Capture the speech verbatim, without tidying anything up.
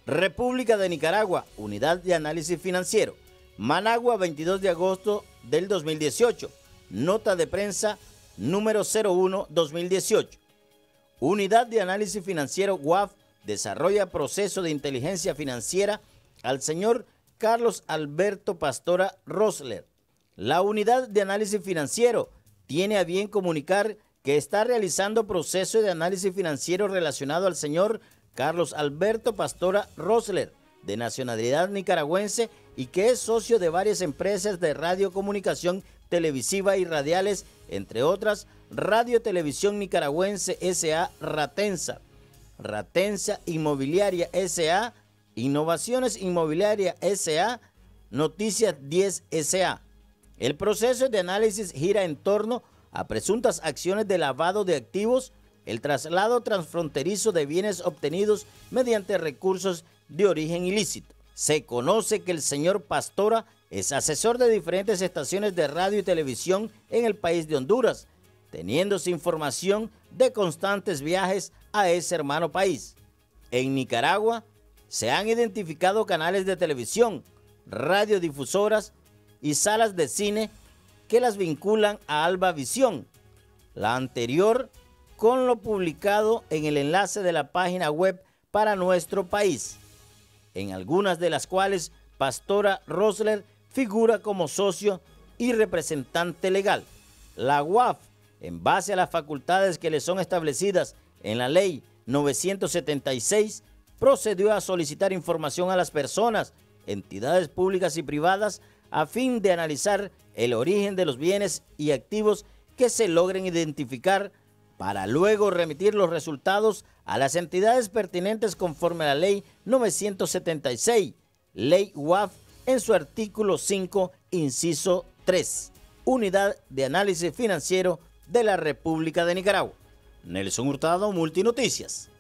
República de Nicaragua, Unidad de Análisis Financiero. Managua, veintidós de agosto del dos mil dieciocho. Nota de prensa número cero uno dos mil dieciocho. Unidad de Análisis Financiero U A F desarrolla proceso de inteligencia financiera al señor Carlos Alberto Pastora Rosler. La Unidad de Análisis Financiero tiene a bien comunicar que está realizando proceso de análisis financiero relacionado al señor Carlos Alberto Pastora Rosler, de nacionalidad nicaragüense y que es socio de varias empresas de radiocomunicación televisiva y radiales, entre otras Radio Televisión Nicaragüense S A Ratensa, Ratensa Inmobiliaria S A, Innovaciones Inmobiliaria S A, Noticias diez S A. El proceso de análisis gira en torno a presuntas acciones de lavado de activos, el traslado transfronterizo de bienes obtenidos mediante recursos de origen ilícito. Se conoce que el señor Pastora es asesor de diferentes estaciones de radio y televisión en el país de Honduras, teniéndose información de constantes viajes a ese hermano país. En Nicaragua se han identificado canales de televisión, radiodifusoras y salas de cine que las vinculan a Alba Visión, la anterior con lo publicado en el enlace de la página web para nuestro país, en algunas de las cuales Pastora Rosler figura como socio y representante legal. La U A F, en base a las facultades que le son establecidas en la Ley novecientos setenta y seis, procedió a solicitar información a las personas, entidades públicas y privadas, a fin de analizar el origen de los bienes y activos que se logren identificar, para luego remitir los resultados a las entidades pertinentes conforme a la Ley novecientos setenta y seis, Ley U A F, en su artículo cinco, inciso tres, Unidad de Análisis Financiero de la República de Nicaragua. Nelson Hurtado, Multinoticias.